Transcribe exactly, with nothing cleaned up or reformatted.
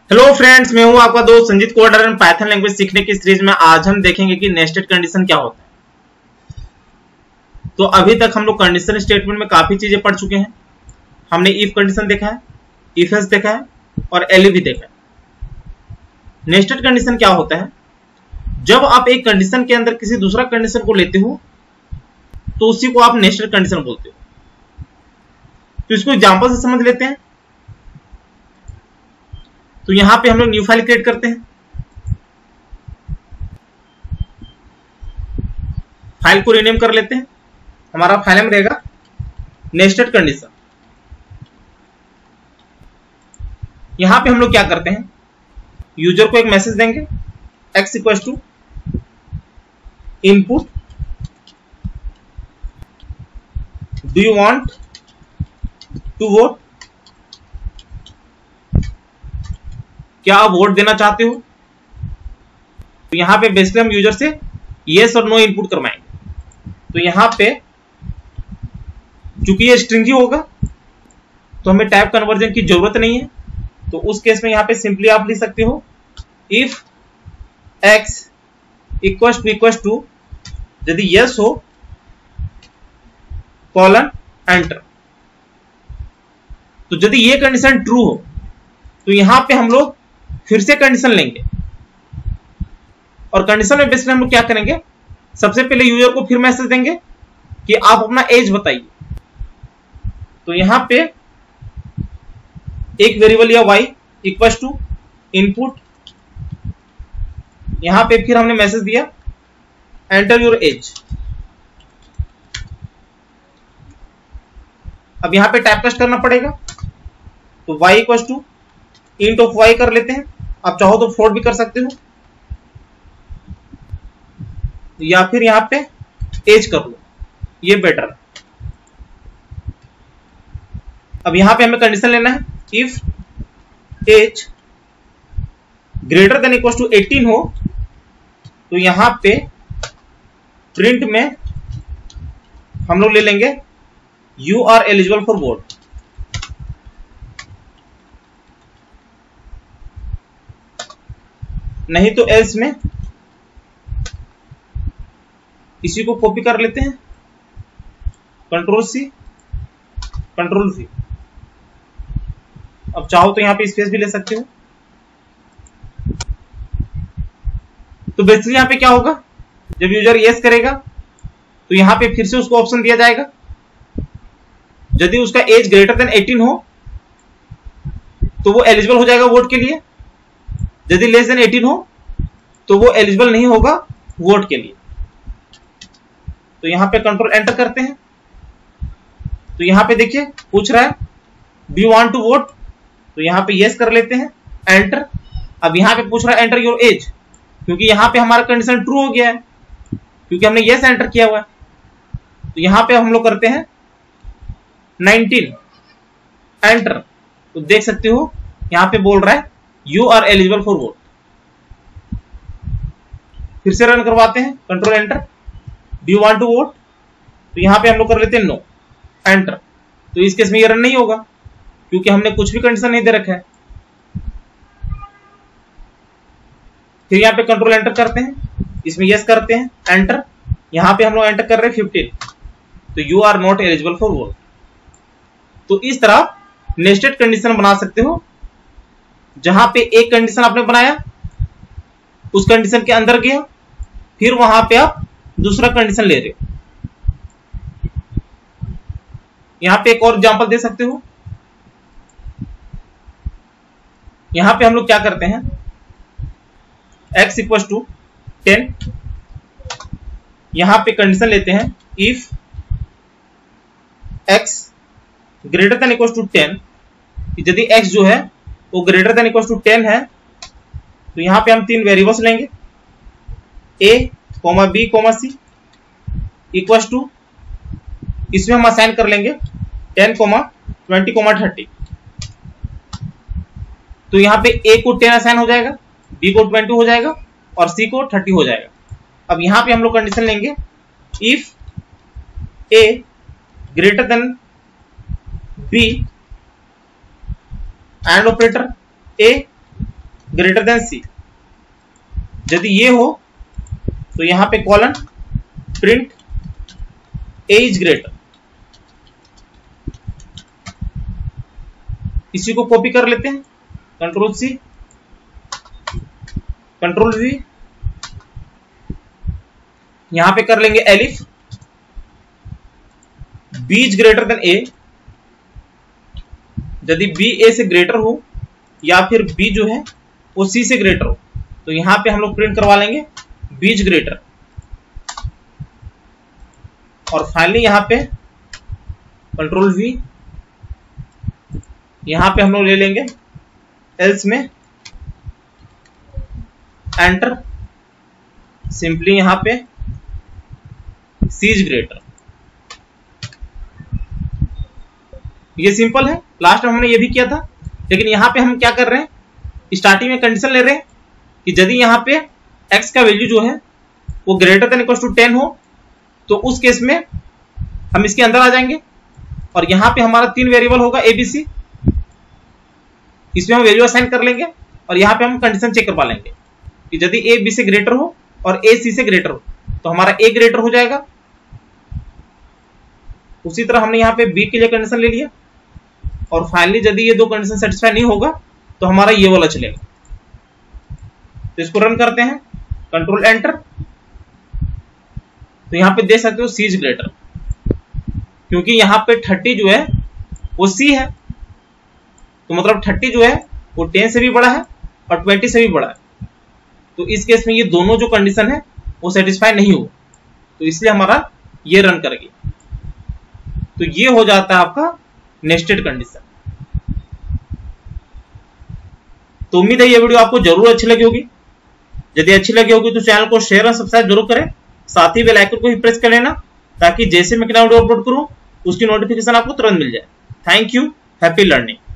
Hello friends, मैं हूं आपका दोस्त Sanjeet coder and Python language सीखने की सीरीज में आज हम देखेंगे कि नेस्टेड कंडीशन क्या होता है। तो अभी तक हम लोग कंडीशन स्टेटमेंट में काफी चीजें पढ़ चुके हैं। हमने इफ कंडीशन देखा है, इफ एल्स देखा है और एल्स भी देखा है। नेस्टेड कंडीशन क्या होता है? जब आप एक कंडीशन के अंदर किसी दूसरा कंडीशन को लेते हो तो उसी को आप नेस्टेड कंडीशन बोलते हो। तो इसको एग्जांपल से समझ लेते हैं। तो यहां पे हम लोग न्यू फाइल क्रिएट करते हैं। फाइल को रीनेम कर लेते हैं। हमारा फाइल में रहेगा नेस्टेड कंडीशन। यहां पे हम लोग क्या करते हैं, यूजर को एक मैसेज देंगे x equal to input do you want to vote, क्या आप वोट देना चाहते हो। तो यहां पे बेसिकली हम यूजर से येस और नो इनपुट करवाएंगे। तो यहां पे चूंकि ये स्ट्रिंग ही होगा तो हमें टाइप कन्वर्जन की जरूरत नहीं है। तो उस केस में यहां पे सिंपली आप लिख सकते हो if x equal to equal to, यदि यस हो कॉलन एंटर। तो यदि ये कंडीशन ट्रू हो तो यहां पे हम लोग फिर से कंडीशन लेंगे और कंडीशन में बेसिकली हम लोग क्या करेंगे, सबसे पहले यूजर को फिर मैसेज देंगे कि आप अपना एज बताइए। तो यहां पे एक वेरिएबल या y इक्वल टू इनपुट, यहां पे फिर हमने मैसेज दिया एंटर योर एज। अब यहां पे टाइप कास्ट करना पड़ेगा। तो y equal to int of y कर लेते हैं। आप चाहो तो फ्लोट भी कर सकते हो या फिर यहां पे एज कर लो, ये बेटर है। अब यहां पे हमें कंडीशन लेना है if age greater than equal to eighteen हो तो यहां पे प्रिंट में हम लोग ले लेंगे you are eligible for vote. नहीं तो एल्स में इसी को कॉपी कर लेते हैं, कंट्रोल सी कंट्रोल वी। अब चाहो तो यहां पे स्पेस भी ले सकते हो। तो बेसिकली यहां पे क्या होगा, जब यूजर यस करेगा तो यहां पे फिर से उसको ऑप्शन दिया जाएगा। यदि उसका एज ग्रेटर देन एटीन हो तो वो एलिजिबल हो जाएगा वोट के लिए। यदि लेस देन एटीन हो तो वो एलिजिबल नहीं होगा वोट के लिए। तो यहां पे कंट्रोल एंटर करते हैं। तो यहां पे देखिए पूछ रहा है do you want to vote, तो यहां पे यस कर लेते हैं एंटर। अब यहां पे पूछ रहा है एंटर योर एज, क्योंकि यहां पे हमारा कंडीशन ट्रू हो गया है क्योंकि हमने यस एंटर किया हुआ है। तो यहां पे हम लोग करते हैं नाइनटीन एंटर। तो देख सकते हो यहां पे बोल रहा है you are eligible for vote. फिर से रन करवाते हैं, control enter. Do you want to vote, तो यहां पे हम लोग कर लेते हैं नो एंटर। तो इस केस में ये रन नहीं होगा क्योंकि हमने कुछ भी कंडीशन नहीं दे रखा है। फिर यहां पे कंट्रोल एंटर करते हैं, इसमें यस करते हैं एंटर। यहां पे हम लोग एंटर कर रहे हैं फिफ्टीन, तो you are not eligible for vote. तो इस तरह नेस्टेड कंडीशन बना सकते हो, जहां पे एक कंडीशन आपने बनाया, उस कंडीशन के अंदर गया, फिर वहां पे आप दूसरा कंडीशन ले रहे हो। यहां पे एक और एग्जांपल दे सकते हो। यहां पे हम लोग क्या करते हैं, x इक्वल टू टेन, यहां पे कंडीशन लेते हैं if x greater than equal to ten. यदि x जो है वो greater than equal to ten है तो यहां पे हम तीन वेरिएबल्स लेंगे a comma b comma c equal to, इसमें हम असाइन कर लेंगे ten comma twenty comma thirty. तो यहां पे a को टेन असाइन हो जाएगा, b को ट्वेंटी हो जाएगा और c को थर्टी हो जाएगा। अब यहां पे हम लोग कंडीशन लेंगे if a greater than b and operator a greater than C. यदि ये हो तो यहां पे colon print A is greater. इसी को कॉपी कर लेते हैं, कंट्रोल सी कंट्रोल वी, यहां पे कर लेंगे elif B is greater than A. यदि बी ए से ग्रेटर हो या फिर बी जो है वो सी से ग्रेटर हो तो यहां पे हम लोग प्रिंट करवा लेंगे बी इज ग्रेटर। और फाइनली यहां पे कंट्रोल वी, यहां पे हम लोग ले लेंगे एल्स में एंटर, सिंपली यहां पे सी इज ग्रेटर। ये सिंपल है, लास्ट में हमने ये भी किया था, लेकिन यहां पे हम क्या कर रहे हैं, स्टार्टिंग में कंडीशन ले रहे हैं कि यदि यहां पे x का वैल्यू जो है वो greater than equal to ten हो तो उस केस में हम इसके अंदर आ जाएंगे और यहां पे हमारा तीन वेरिएबल होगा ए बी सी, इसमें हम वैल्यू असाइन कर लेंगे और यहां पे हम कंडीशन चेक करवा लेंगे कि यदि ए बी से ग्रेटर हो और ए सी से ग्रेटर हो तो हमारा ए ग्रेटर हो जाएगा। उसी तरह हमने यहां पे बी के लिए कंडीशन ले लिया और फाइनली यदि ये दो कंडीशन सेटिस्फाई नहीं होगा तो हमारा ये वाला चलेगा। तो इसको रन करते हैं, कंट्रोल एंटर, तो यहां पे देख सकते हो सी इज ग्रेटर, क्योंकि यहां पे थर्टी जो है वो सी है, तो मतलब थर्टी जो है वो टेन से भी बड़ा है और ट्वेंटी से भी बड़ा है। तो इस केस में ये दोनों जो कंडीशन है वो सेटिस्फाई नहीं हो, तो इसलिए हमारा ये रन करेगी। तो ये हो जाता है आपका नेस्टेड कंडीशन। तो उम्मीद है ये वीडियो आपको जरूर अच्छी लगी होगी। यदि अच्छी लगी होगी तो चैनल को शेयर और सब्सक्राइब जरूर करें, साथ ही बेल आइकन को भी प्रेस कर लेना ताकि जैसे मैं नया वीडियो अपलोड करूं उसकी नोटिफिकेशन आपको तुरंत मिल जाए। Thank you, happy learning.